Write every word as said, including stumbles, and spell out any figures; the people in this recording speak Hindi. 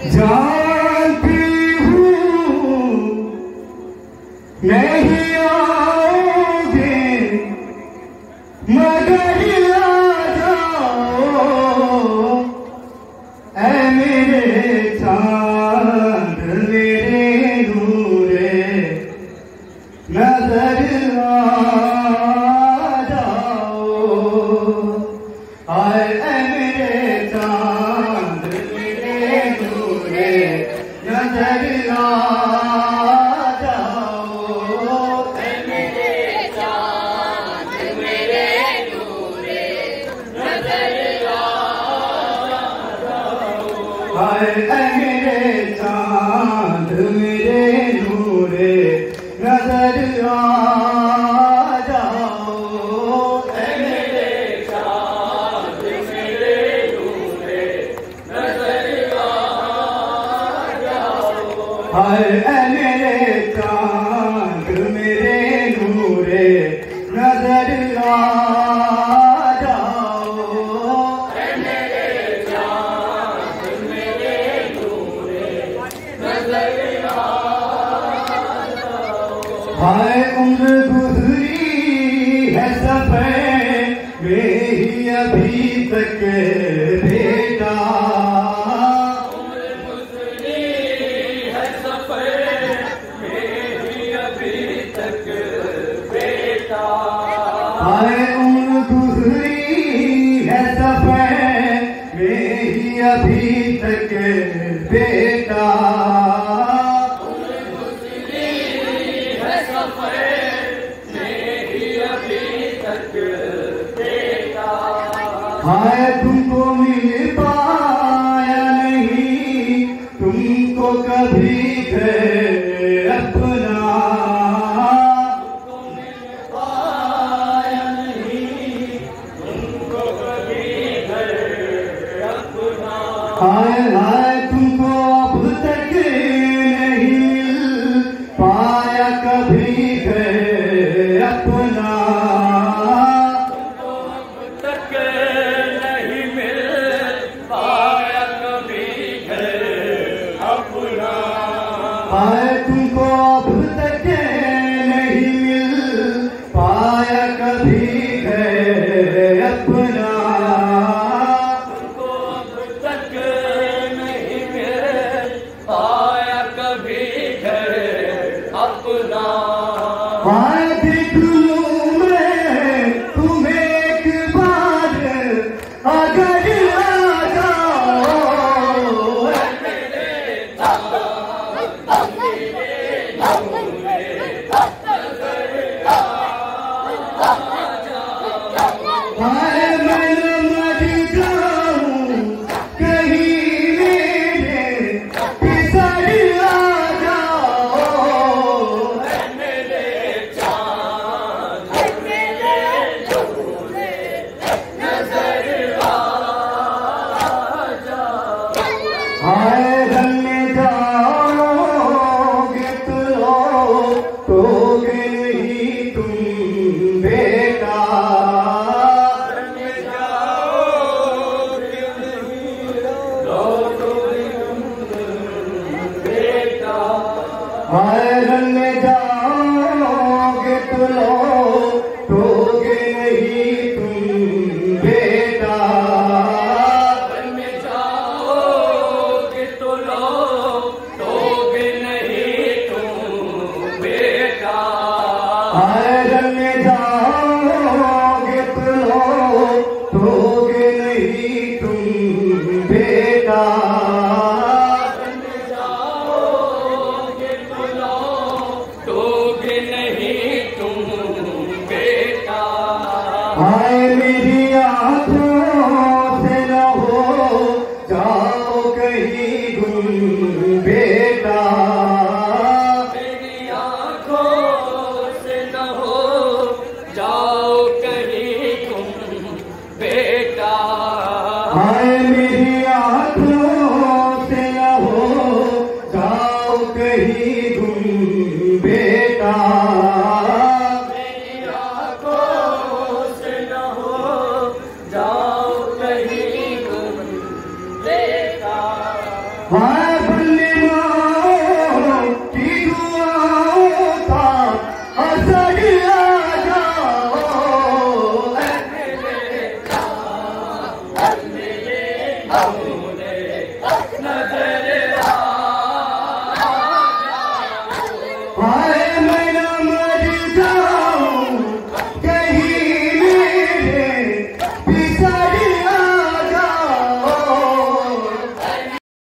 जानती हूँ नहीं आओगे मगर आ जाओ ऐ मेरे चांद मेरे नूरे नजर आ जाओ आए ऐ मेरे चांद मेरे नूरे नजर आ जाओ ऐ मेरे चांद मेरे नूरे नजर आ जाओ आए ऐ मेरे चांद मेरे नूरे नजर आ जाओ ऐ मेरे चांद मेरे नूरे नजर आ जाओ हाय ऐ मेरे चांद मेरे नूरे नजर आ जाओ ऐ मेरे चांद मेरे नूरे नजर आ हाय उम्र गुजरी है सफर मेरी अभी तक बेटा उम्र गुजरी है सफर मेरी अभी तक बेटा हाय उम्र गुजरी है सफर मेरी अभी तक बेटा हाय तुमको मिल पाया नहीं तुमको कभी थे अपना तुमको मिल पाया नहीं तुमको कभी थे अपना हाय हाय तुमको अब तक नहीं मिल पाया कभी थे अपना हाय तुमको अब तक नहीं मिल पाया कभी है अपना तुमको अब तक नहीं मिल पाया कभी है अपना हाय देख लूं मैं तुम्हें एक बार अगर आ जाओ हाय मैं मर जाऊं कहीं मेरे पिसर आ जाओ ऐ मेरे चांद मेरे नूरे नजर आ जाओ हाय रंगने जाओगे तो तोगे नहीं तुम बेटा हाय रंगने जाओगे तो तोगे नहीं तुम बेटा रंगने जाओगे तो तोगे नहीं तुम बेटा हाय रंगने जाओगे तो तोगे नहीं तुम बेटा हाय मेरी आँखों से न हो जाओ कहीं गुम बेटा मेरी आँखों से न हो जाओ कहीं गुम बेटा हाय मेरी आँखों से न हो जाओ कहीं गुम बेटा जाओ कहीं गुम बेटा हाय नजर